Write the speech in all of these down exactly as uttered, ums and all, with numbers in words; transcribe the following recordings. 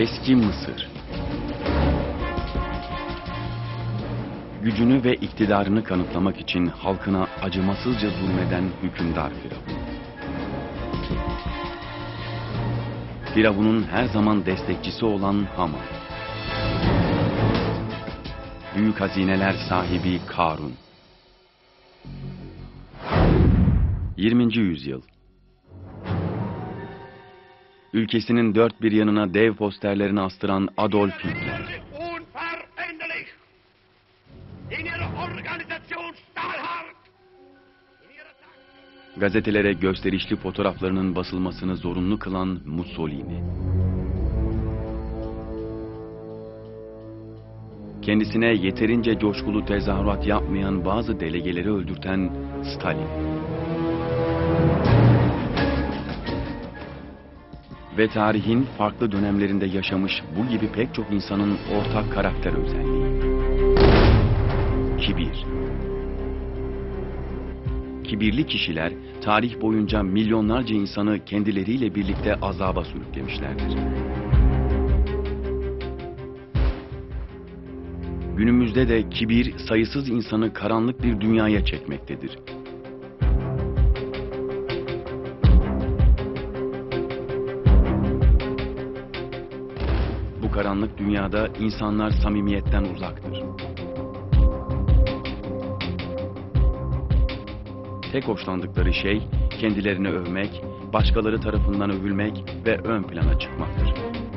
Eski Mısır. Gücünü ve iktidarını kanıtlamak için halkına acımasızca zulmeden hükümdar Firavun. Firavun'un her zaman destekçisi olan Haman. Büyük hazineler sahibi Karun. yirminci yüzyıl. Ülkesinin dört bir yanına dev posterlerini astıran Adolf Hitler. Gazetelere gösterişli fotoğraflarının basılmasını zorunlu kılan Mussolini. Kendisine yeterince coşkulu tezahürat yapmayan bazı delegeleri öldürten Stalin. Ve tarihin farklı dönemlerinde yaşamış bu gibi pek çok insanın ortak karakter özelliği. Kibir. Kibirli kişiler tarih boyunca milyonlarca insanı kendileriyle birlikte azaba sürüklemişlerdir. Günümüzde de kibir sayısız insanı karanlık bir dünyaya çekmektedir. Bu karanlık dünyada insanlar samimiyetten uzaktır. Tek hoşlandıkları şey kendilerini övmek, başkaları tarafından övülmek ve ön plana çıkmaktır.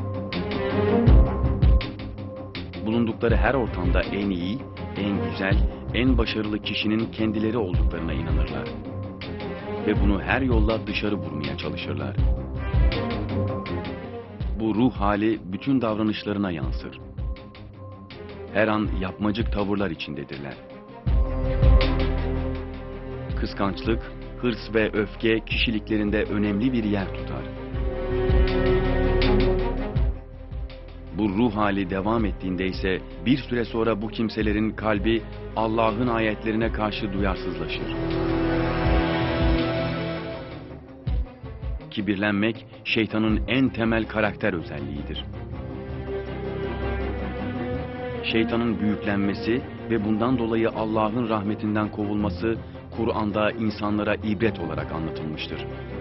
Bulundukları her ortamda en iyi, en güzel, en başarılı kişinin kendileri olduklarına inanırlar. Ve bunu her yolla dışarı vurmaya çalışırlar. Bu ruh hali bütün davranışlarına yansır. Her an yapmacık tavırlar içindedirler. Kıskançlık, hırs ve öfke kişiliklerinde önemli bir yer tutar. Bu ruh hali devam ettiğinde ise bir süre sonra bu kimselerin kalbi Allah'ın ayetlerine karşı duyarsızlaşır. Kibirlenmek şeytanın en temel karakter özelliğidir. Şeytanın büyüklenmesi ve bundan dolayı Allah'ın rahmetinden kovulması Kur'an'da insanlara ibret olarak anlatılmıştır.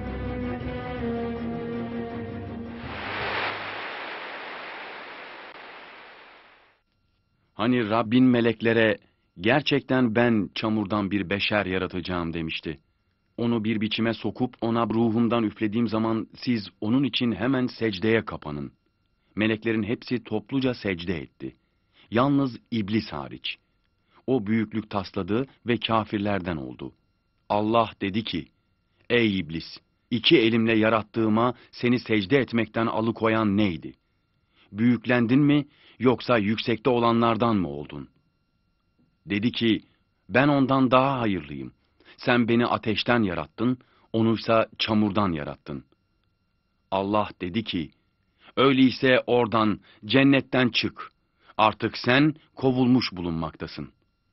Hani Rabbin meleklere gerçekten ben çamurdan bir beşer yaratacağım demişti. Onu bir biçime sokup ona ruhumdan üflediğim zaman siz onun için hemen secdeye kapanın. Meleklerin hepsi topluca secde etti. Yalnız iblis hariç. O büyüklük tasladı ve kafirlerden oldu. Allah dedi ki, ey iblis, iki elimle yarattığıma seni secde etmekten alıkoyan neydi? Büyüklendin mi yoksa yüksekte olanlardan mı oldun? Dedi ki, ben ondan daha hayırlıyım. Sen beni ateşten yarattın, onuysa çamurdan yarattın. Allah dedi ki, öyleyse oradan, cennetten çık. Artık sen kovulmuş bulunmaktasın.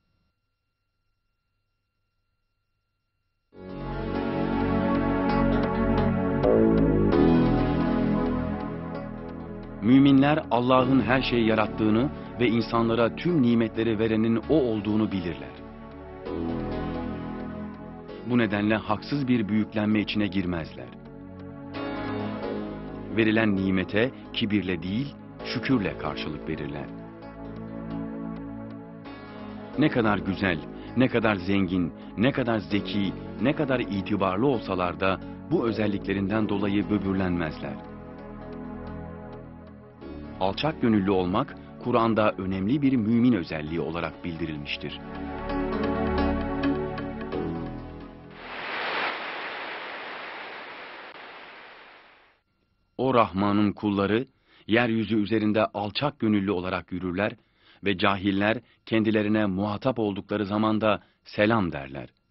Müminler Allah'ın her şeyi yarattığını ve insanlara tüm nimetleri verenin O olduğunu bilirler. Bu nedenle haksız bir büyüklenme içine girmezler. Verilen nimete kibirle değil, şükürle karşılık verirler. Ne kadar güzel, ne kadar zengin, ne kadar zeki, ne kadar itibarlı olsalar da bu özelliklerinden dolayı böbürlenmezler. Alçak gönüllü olmak, Kur'an'da önemli bir mümin özelliği olarak bildirilmiştir. O Rahman'ın kulları, yeryüzü üzerinde alçak gönüllü olarak yürürler ve cahiller kendilerine muhatap oldukları zaman da selam derler.